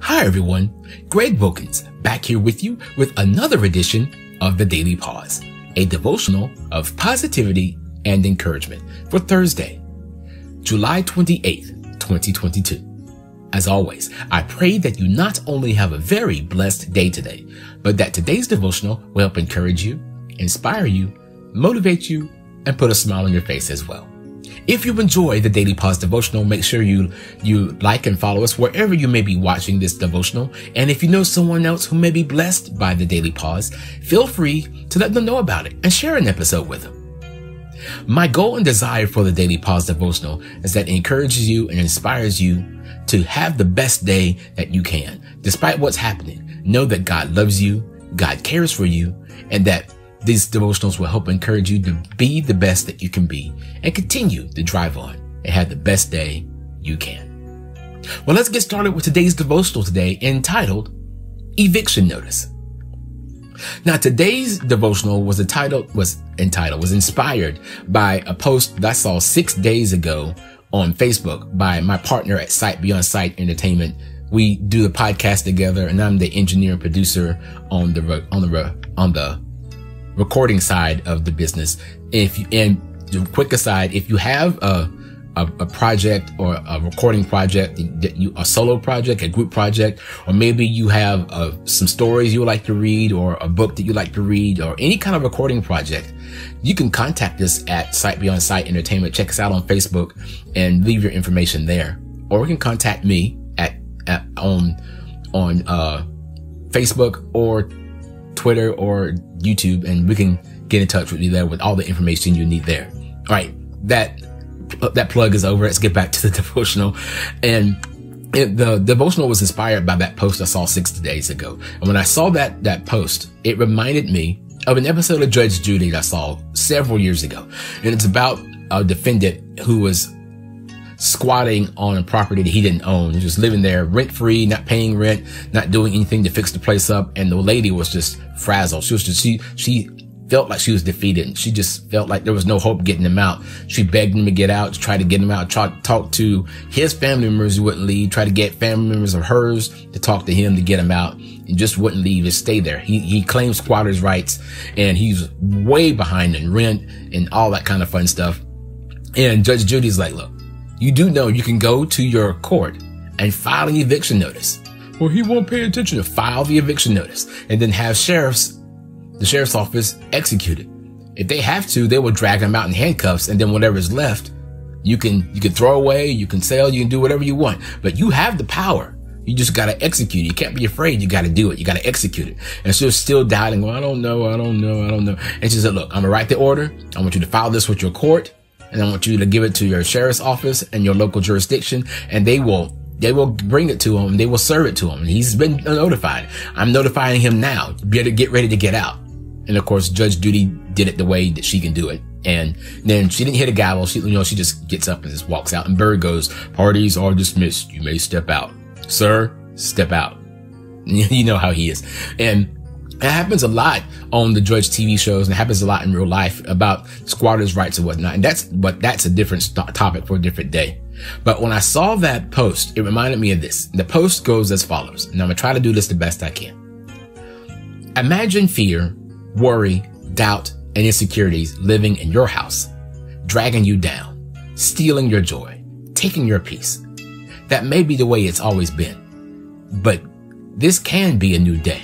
Hi everyone, Greg Wilkins back here with you with another edition of the Daily Pause, a devotional of positivity and encouragement for Thursday, July 28th, 2022. As always, I pray that you not only have a very blessed day today, but that today's devotional will help encourage you, inspire you, motivate you, and put a smile on your face as well. If you enjoy the Daily Pause devotional, make sure you like and follow us wherever you may be watching this devotional. And if you know someone else who may be blessed by the Daily Pause, feel free to let them know about it and share an episode with them. My goal and desire for the Daily Pause devotional is that it encourages you and inspires you to have the best day that you can. Despite what's happening, know that God loves you, God cares for you, and that these devotionals will help encourage you to be the best that you can be and continue to drive on and have the best day you can. Well, let's get started with today's devotional today entitled Eviction Notice. Now, today's devotional was inspired by a post that I saw 6 days ago on Facebook by my partner at Sight Beyond Sight Entertainment. We do the podcast together, and I'm the engineer and producer on the recording side of the business. And the quick aside, if you have a project or a recording project a solo project, a group project, or maybe you have some stories you would like to read or a book that you like to read or any kind of recording project, you can contact us at Sight Beyond Sight Entertainment. Check us out on Facebook and leave your information there. Or you can contact me on Facebook or Twitter or YouTube, and we can get in touch with you there with all the information you need there. All right, that plug is over. Let's get back to the devotional. And the devotional was inspired by that post I saw 6 days ago. And when I saw that post, it reminded me of an episode of Judge Judy that I saw several years ago. And it's about a defendant who was squatting on a property that he didn't own. He was just living there rent free, not paying rent, not doing anything to fix the place up. And the lady was just frazzled. She felt like she was defeated. She just felt like there was no hope getting him out. She begged him to get out, to try to get him out, try to talk to his family members who wouldn't leave, try to get family members of hers to talk to him to get him out, and just wouldn't leave, just stay there. He claimed squatters' rights, and he's way behind in rent and all that kind of fun stuff. And Judge Judy's like, look, you do know you can go to your court and file an eviction notice. Well, he won't pay attention. To file the eviction notice and then have the sheriff's office execute it. If they have to, they will drag him out in handcuffs, and then whatever's left, you can throw away, you can sell, you can do whatever you want. But you have the power. You just got to execute it. You can't be afraid. You got to do it. You got to execute it. And she was still doubting. Well, I don't know. And she said, look, I'm going to write the order. I want you to file this with your court, and I want you to give it to your sheriff's office and your local jurisdiction, and they will bring it to him. They will serve it to him. And he's been notified. I'm notifying him now. You better get ready to get out. And of course, Judge Judy did it the way that she can do it. And then she didn't hit a gavel. She just gets up and just walks out. And Bird goes, parties are dismissed. You may step out. Sir, step out. You know how he is. And it happens a lot on the Judge TV shows, and it happens a lot in real life about squatters' rights and whatnot. And that's a different topic for a different day. But when I saw that post, it reminded me of this. The post goes as follows, and I'm going to try to do this the best I can. Imagine fear, worry, doubt, and insecurities living in your house, dragging you down, stealing your joy, taking your peace. That may be the way it's always been, but this can be a new day.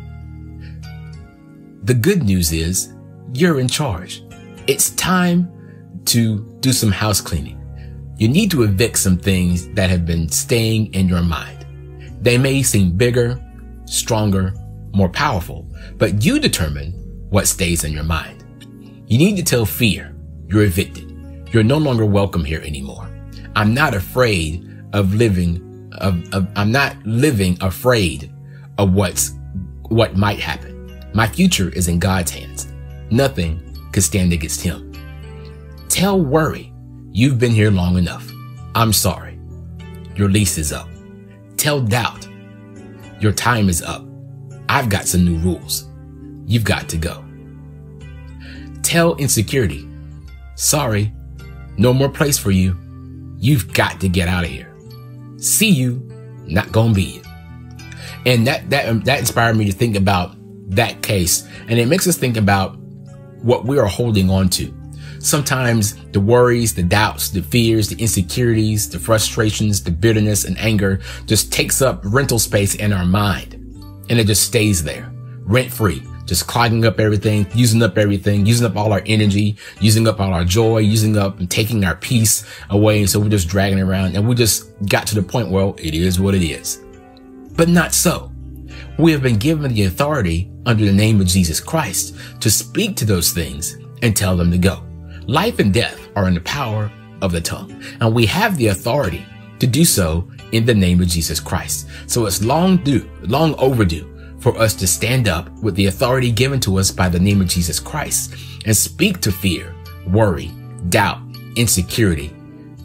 The good news is you're in charge. It's time to do some house cleaning. You need to evict some things that have been staying in your mind. They may seem bigger, stronger, more powerful, but you determine what stays in your mind. You need to tell fear you're evicted. You're no longer welcome here anymore. I'm not afraid of living, I'm not living afraid of what might happen. My future is in God's hands. Nothing can stand against him. Tell worry, you've been here long enough. I'm sorry. Your lease is up. Tell doubt, your time is up. I've got some new rules. You've got to go. Tell insecurity, sorry, no more place for you. You've got to get out of here. See you, not gonna be it. And that inspired me to think about that case. And it makes us think about what we are holding on to. Sometimes the worries, the doubts, the fears, the insecurities, the frustrations, the bitterness and anger just takes up rental space in our mind. And it just stays there, rent free, just clogging up everything, using up all our energy, using up all our joy, using up and taking our peace away. And so we're just dragging it around, and we just got to the point, well, it is what it is. But not so. We have been given the authority under the name of Jesus Christ to speak to those things and tell them to go. Life and death are in the power of the tongue, and we have the authority to do so in the name of Jesus Christ. So it's long overdue for us to stand up with the authority given to us by the name of Jesus Christ and speak to fear, worry, doubt, insecurity,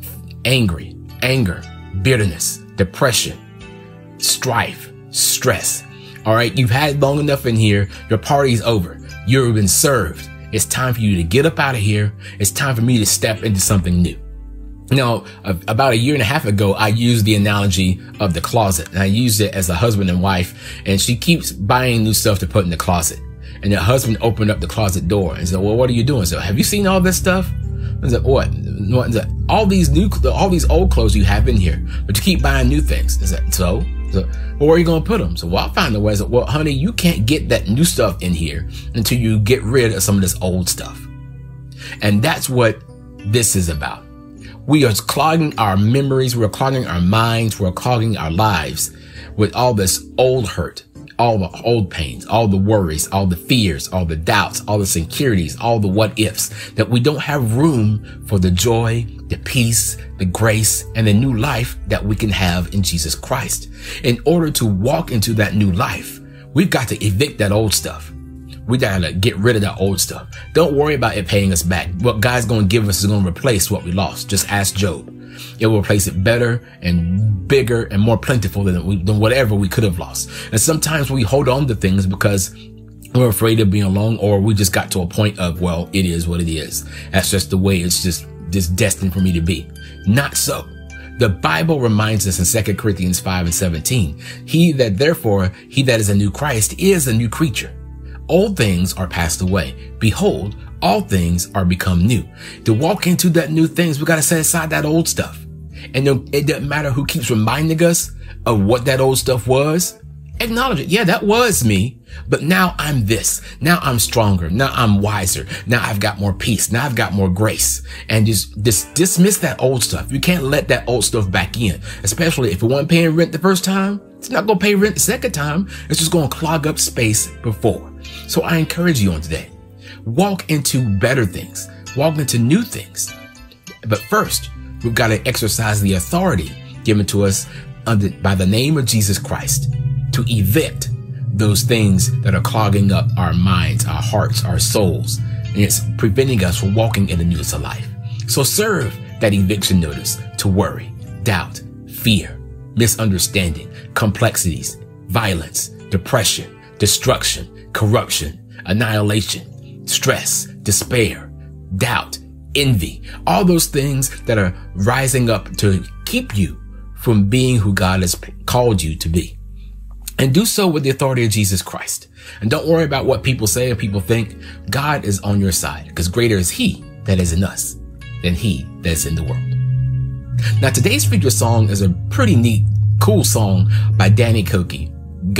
anger, bitterness, depression, strife, stress. All right. You've had long enough in here. Your party's over. You've been served. It's time for you to get up out of here. It's time for me to step into something new. Now, about 1.5 years ago, I used the analogy of the closet, and I used it as a husband and wife, and she keeps buying new stuff to put in the closet. And the husband opened up the closet door and said, well, what are you doing? So, have you seen all this stuff? I said, what? All these old clothes you have in here, but you keep buying new things. I said, so well, where are you going to put them? So, well, I'll find a way. I said, well, honey, you can't get that new stuff in here until you get rid of some of this old stuff. And that's what this is about. We are clogging our memories. We're clogging our minds. We're clogging our lives with all this old hurt, all the old pains, all the worries, all the fears, all the doubts, all the insecurities, all the what ifs, that we don't have room for the joy, the peace, the grace, and the new life that we can have in Jesus Christ. In order to walk into that new life, we've got to evict that old stuff. We gotta get rid of that old stuff. Don't worry about it paying us back. What God's gonna give us is gonna replace what we lost. Just ask Job. It will replace it better and bigger and more plentiful than whatever we could have lost. And sometimes we hold on to things because we're afraid of being alone, or we just got to a point of, well, it is what it is. That's just the way it's just destined for me to be. Not so. The Bible reminds us in 2 Corinthians 5:17, he that is a new Christ is a new creature. Old things are passed away. Behold, all things are become new. To walk into that new things, we got to set aside that old stuff. And it doesn't matter who keeps reminding us of what that old stuff was. Acknowledge it. Yeah, that was me. But now I'm this. Now I'm stronger. Now I'm wiser. Now I've got more peace. Now I've got more grace. And just dismiss that old stuff. You can't let that old stuff back in, especially if it wasn't paying rent the first time. It's not going to pay rent the second time. It's just going to clog up space before. So I encourage you on today, walk into better things, walk into new things. But first, we've got to exercise the authority given to us by the name of Jesus Christ to evict those things that are clogging up our minds, our hearts, our souls, and it's preventing us from walking in the newness of life. So serve that eviction notice to worry, doubt, fear, misunderstanding, complexities, violence, depression, destruction, corruption, annihilation, stress, despair, doubt, envy, all those things that are rising up to keep you from being who God has called you to be. And do so with the authority of Jesus Christ. And don't worry about what people say or people think. God is on your side, because greater is he that is in us than he that is in the world. Now, today's featured song is a pretty neat, cool song by Gokey.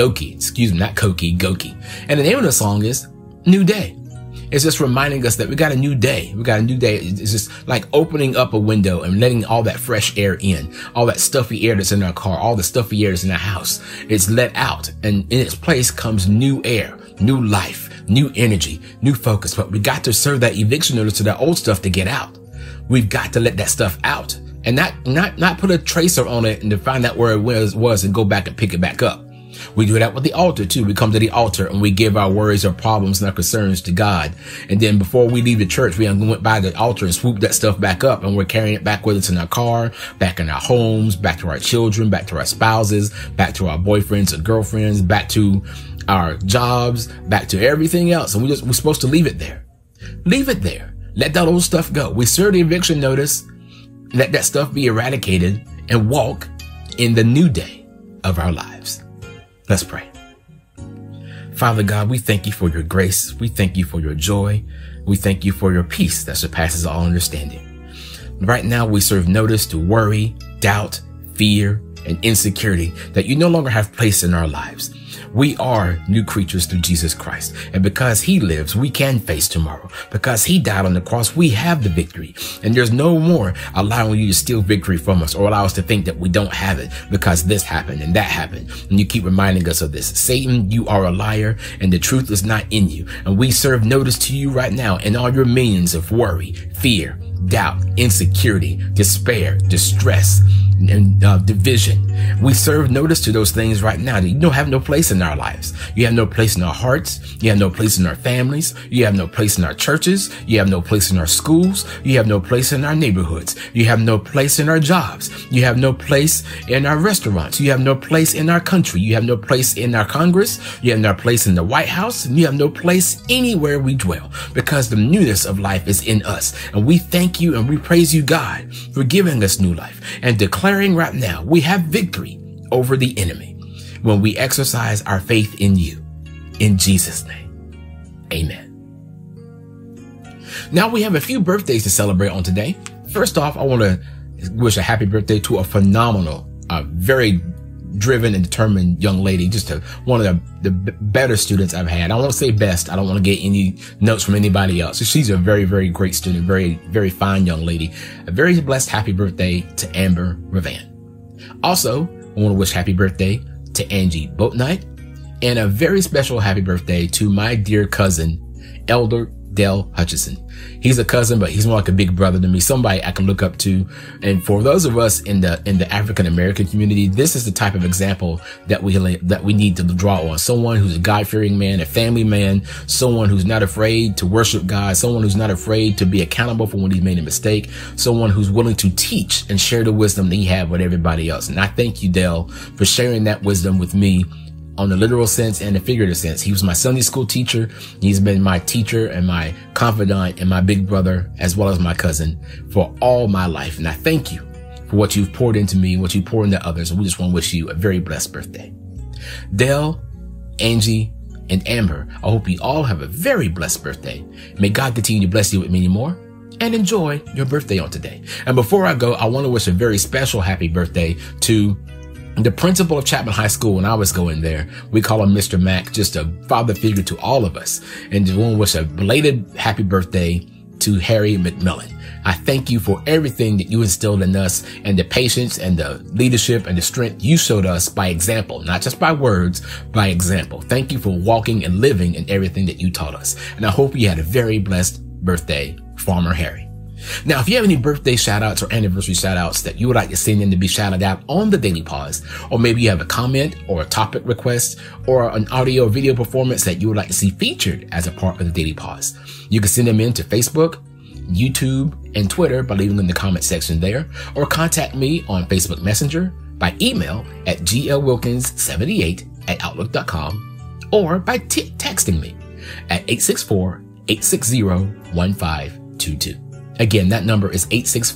And the name of the song is New Day. It's just reminding us that we got a new day. We got a new day. It's just like opening up a window and letting all that fresh air in, all that stuffy air that's in our car, all the stuffy air that's in our house. It's let out, and in its place comes new air, new life, new energy, new focus. But we got to serve that eviction notice to that old stuff to get out. We've got to let that stuff out and not put a tracer on it and to find out where it was and go back and pick it back up. We do that with the altar too. We come to the altar and we give our worries, our problems, and our concerns to God. And then before we leave the church, we went by the altar and swooped that stuff back up, and we're carrying it back with us in our car, back in our homes, back to our children, back to our spouses, back to our boyfriends and girlfriends, back to our jobs, back to everything else. And we're supposed to leave it there. Leave it there. Let that old stuff go. We serve the eviction notice. Let that stuff be eradicated and walk in the new day of our lives. Let's pray. Father God, we thank you for your grace. We thank you for your joy. We thank you for your peace that surpasses all understanding. Right now, we serve notice to worry, doubt, fear, and insecurity that you no longer have place in our lives. We are new creatures through Jesus Christ. And because he lives, we can face tomorrow. Because he died on the cross, we have the victory. And there's no more allowing you to steal victory from us or allow us to think that we don't have it because this happened and that happened. And you keep reminding us of this. Satan, you are a liar and the truth is not in you. And we serve notice to you right now in all your minions of worry, fear, doubt, insecurity, despair, distress, and division. We serve notice to those things right now that you don't have no place in our lives. You have no place in our hearts. You have no place in our families. You have no place in our churches. You have no place in our schools. You have no place in our neighborhoods. You have no place in our jobs. You have no place in our restaurants. You have no place in our country. You have no place in our Congress. You have no place in the White House. And you have no place anywhere we dwell because the newness of life is in us. And we thank you and we praise you, God, for giving us new life and declaring right now we have victory over the enemy when we exercise our faith in you. In Jesus' name, amen. Now we have a few birthdays to celebrate on today. First off, I want to wish a happy birthday to a phenomenal, very driven and determined young lady, just one of the better students I've had. I don't want to say best. I don't want to get any notes from anybody else. So she's a very, very great student, very, very fine young lady. A very blessed happy birthday to Amber Ravan. Also, I want to wish happy birthday to Angie Boatnight and a very special happy birthday to my dear cousin, Elder Dale Hutchison. He's a cousin, but he's more like a big brother to me, somebody I can look up to. And for those of us in the African American community, this is the type of example that we need to draw on. Someone who's a God-fearing man, a family man, someone who's not afraid to worship God, someone who's not afraid to be accountable for when he's made a mistake, someone who's willing to teach and share the wisdom that he had with everybody else. And I thank you, Dale, for sharing that wisdom with me on the literal sense and the figurative sense. He was my Sunday school teacher. He's been my teacher and my confidant and my big brother, as well as my cousin, for all my life. And I thank you for what you've poured into me, what you pour into others. And we just want to wish you a very blessed birthday. Dale, Angie, and Amber, I hope you all have a very blessed birthday. May God continue to bless you with many more. And enjoy your birthday on today. And before I go, I want to wish a very special happy birthday to the principal of Chapman High School. When I was going there, we call him Mr. Mack, just a father figure to all of us. And just want to wish a belated happy birthday to Harry McMillan. I thank you for everything that you instilled in us and the patience and the leadership and the strength you showed us by example, not just by words, by example. Thank you for walking and living in everything that you taught us. And I hope you had a very blessed birthday, Farmer Harry. Now, if you have any birthday shout outs or anniversary shout outs that you would like to send in to be shouted out on the Daily Pause, or maybe you have a comment or a topic request or an audio or video performance that you would like to see featured as a part of the Daily Pause, you can send them in to Facebook, YouTube, and Twitter by leaving them in the comment section there, or contact me on Facebook Messenger, by email at glwilkins78@outlook.com, or by texting me at 864-860-1522. Again, that number is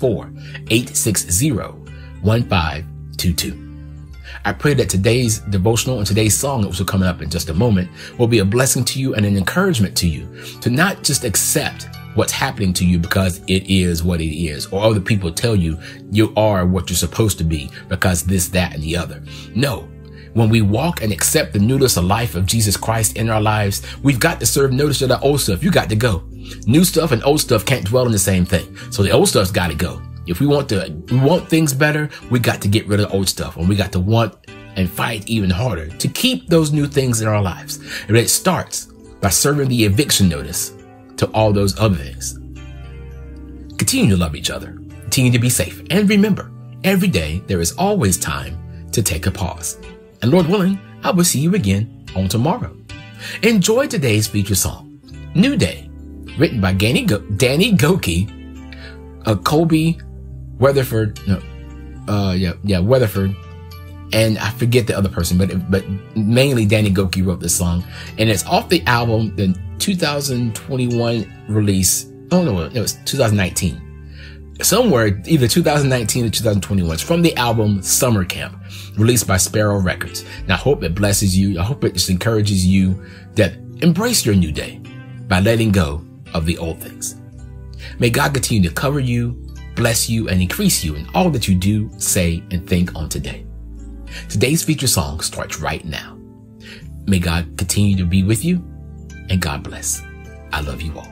864-860-1522. I pray that today's devotional and today's song, which will come up in just a moment, will be a blessing to you and an encouragement to you to not just accept what's happening to you because it is what it is, or other people tell you you are what you're supposed to be because this, that, and the other. No. When we walk and accept the newness of life of Jesus Christ in our lives, we've got to serve notice to the old stuff. You got to go. New stuff and old stuff can't dwell in the same thing. So the old stuff's got to go. If we want things better, we got to get rid of the old stuff, and we got to want and fight even harder to keep those new things in our lives. And it starts by serving the eviction notice to all those other things. Continue to love each other. Continue to be safe. And remember, every day there is always time to take a pause. And Lord willing, I will see you again on tomorrow. Enjoy today's feature song, New Day, written by Danny Gokey, Colby Weatherford, Weatherford, and I forget the other person, but mainly Danny Gokey wrote this song, and it's off the album, the 2021 release. Oh no, it was 2019. somewhere, either 2019 or 2021. It's from the album Summer Camp, released by Sparrow Records. And I hope it blesses you. I hope it just encourages you that embrace your new day by letting go of the old things. May God continue to cover you, bless you, and increase you in all that you do, say, and think on today. Today's feature song starts right now. May God continue to be with you, and God bless. I love you all.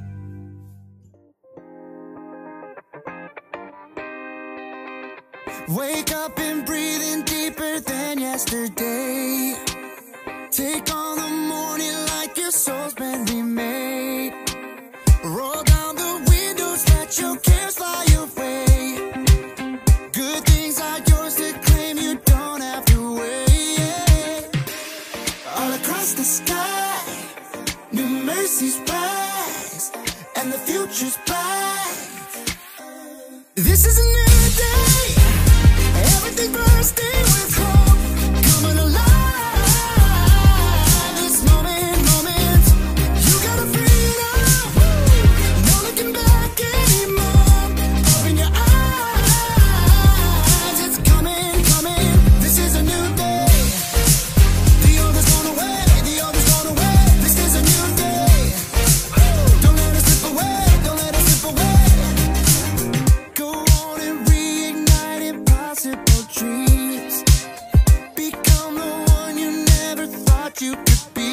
Wake up and breathe in deeper than yesterday. Take on the morning like your soul's been remade. Roll down the windows, let your cares fly away. Good things are yours to claim, you don't have to wait. All across the sky, new mercies rise, and the future's bright. This is a new day, everything bursting with hope, coming alive. This moment, you gotta freedom, no looking back anymore. Open your eyes, it's coming, this is a new day. The old is gone away, this is a new day. Don't let it slip away, Go on and reignite impossible dreams. Become the one you never thought you could be.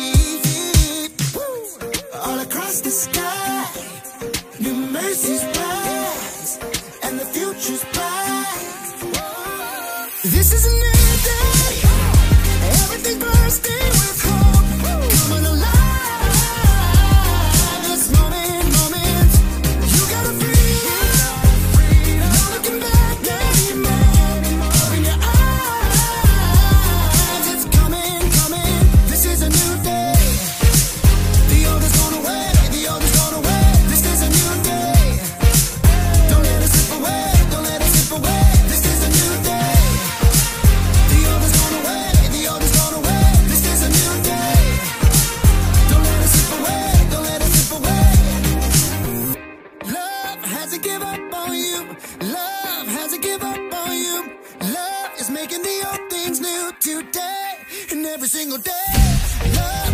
All across the sky, new mercies rise, and the future's bright. This is a new day, everything bursting with hope, coming alive. This moment, you gotta freedom, no looking back anymore. Open your eyes, it's coming, this is a new day. The old is gone away, this is a new day. Don't let it slip away, this is a new day. The old is gone away, this is a new day. Don't let it slip away, Love hasn't given up on you, love hasn't given up on you. Love is making the old things new today and every single day. Love